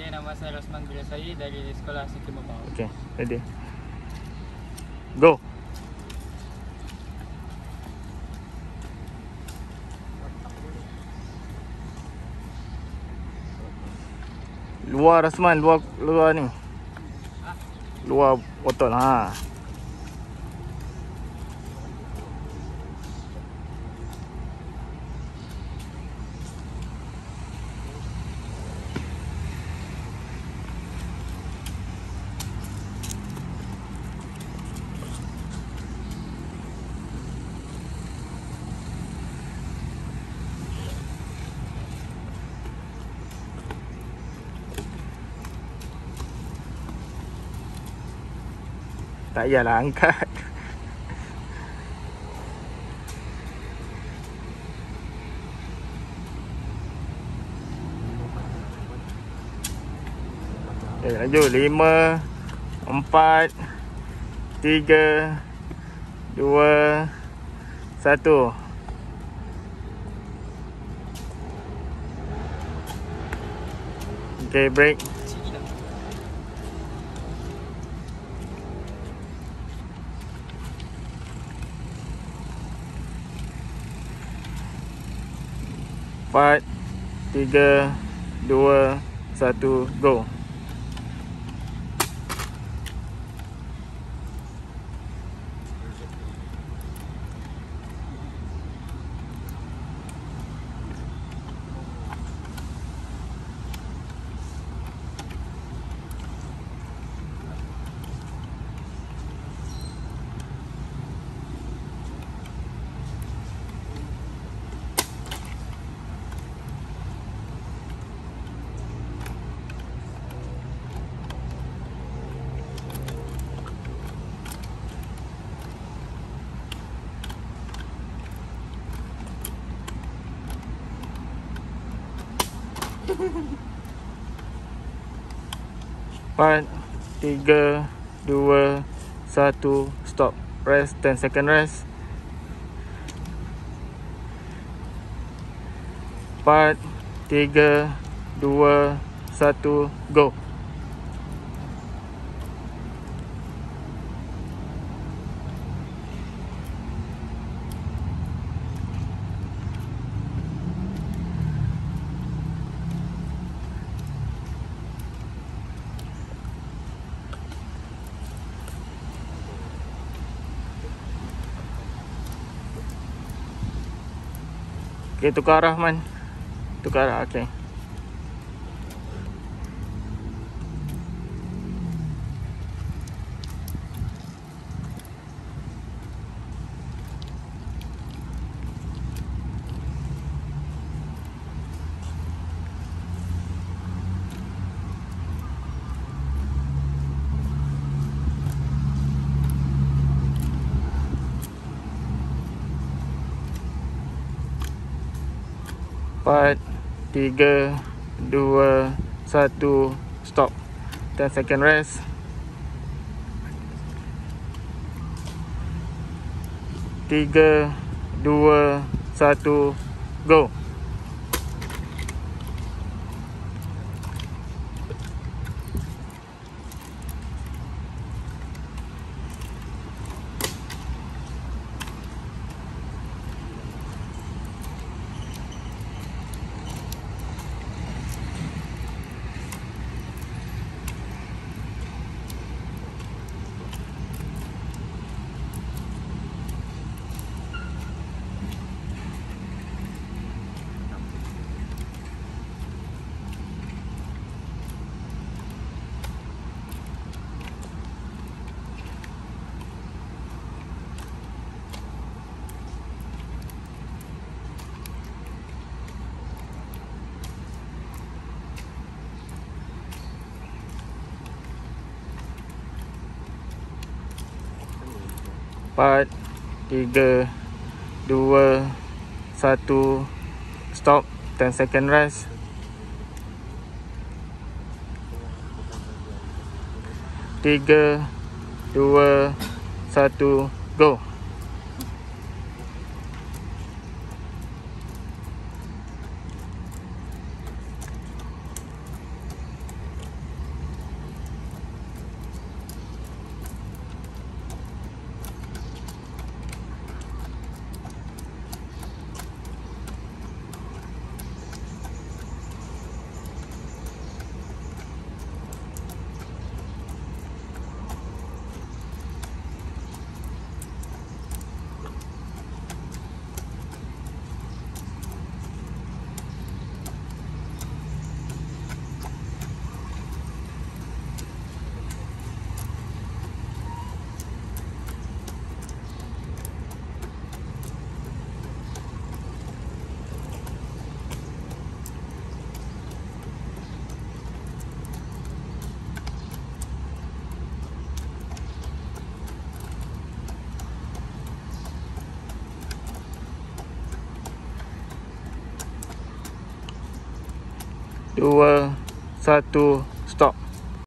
Okay, nama saya Rosman Bilasai dari Sekolah Sikim Mabau. Okay, ready. Go. Luar Rasman, luar ni. Luar botol ha. Tak payahlah angkat. Okay, lanjut. 5, 4, 3, 2, 1. Okay, break. 4, 3, 2, 1, go. Empat, 3, 2, 1, stop. Rest, 10 second rest. 4, 3, 2, 1, go. Okay, tukar arah Man. Tukar arah, okay. Empat, 3, 2, 1, stop. 10 second rest. 3, 2, 1, go. Empat, 3, 2, 1, stop. 10 second rest. 3, 2, 1, go. 2, 1, stop.